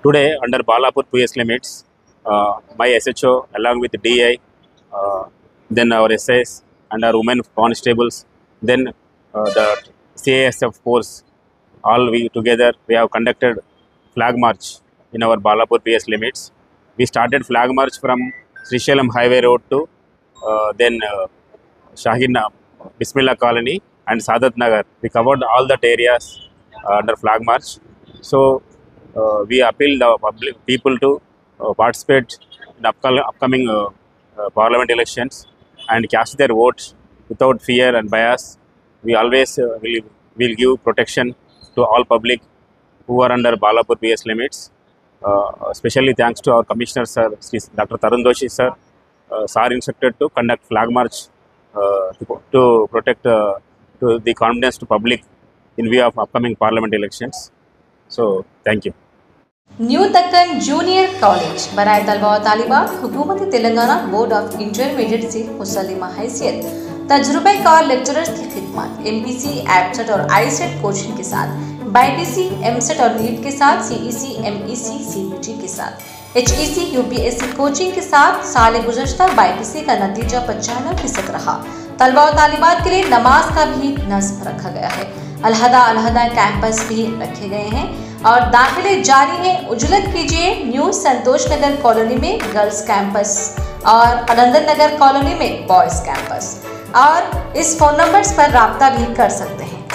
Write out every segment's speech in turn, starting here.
Today, under Balapur PS limits, my SHO along with DI, then our SIs and our women constables, then the CASF force, all we together we have conducted flag march in our Balapur PS limits. We started flag march from Srisailam Highway Road to then Shahin Bismillah Colony and Sadat Nagar. We covered all that areas under flag march. So we appeal the public people to participate in upcoming parliament elections and cast their votes without fear and bias. We always will give protection to all public who are under Balapur PS limits. Especially thanks to our Commissioner Sir, Dr. Tarun Doshi Sir, Sir instructed to conduct flag march to protect to the confidence to public in view of upcoming parliament elections. So, thank you. New Deccan junior college बराए तलबा व तालिबात हुकूमत Telangana board of intermediate से मुसल्लिमा हैसियत तजुर्बेकार lecturers की खिदमत MPC, एपसेट और ISET coaching के साथ BITC, MSET और नीट के साथ CEC, MEC, CBT के साथ HEC, UPSC कोचिंग के साथ साल गुज़श्ता BITC का नतीजा 95% रहा। तलबा व तालिबात के लिए नमाज का भी नस्ब रखा गया है। अलहदा कैंपस भी रखे गए हैं और दाखिले जारी है। उजलत कीजिए न्यू संतोष नगर कॉलोनी में गर्ल्स कैंपस और अनंदन नगर कॉलोनी में बॉयज कैंपस, और इस फ़ोन नंबर्स पर राब्ता भी कर सकते हैं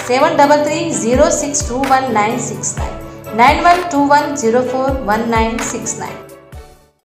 7330621969 9121041969।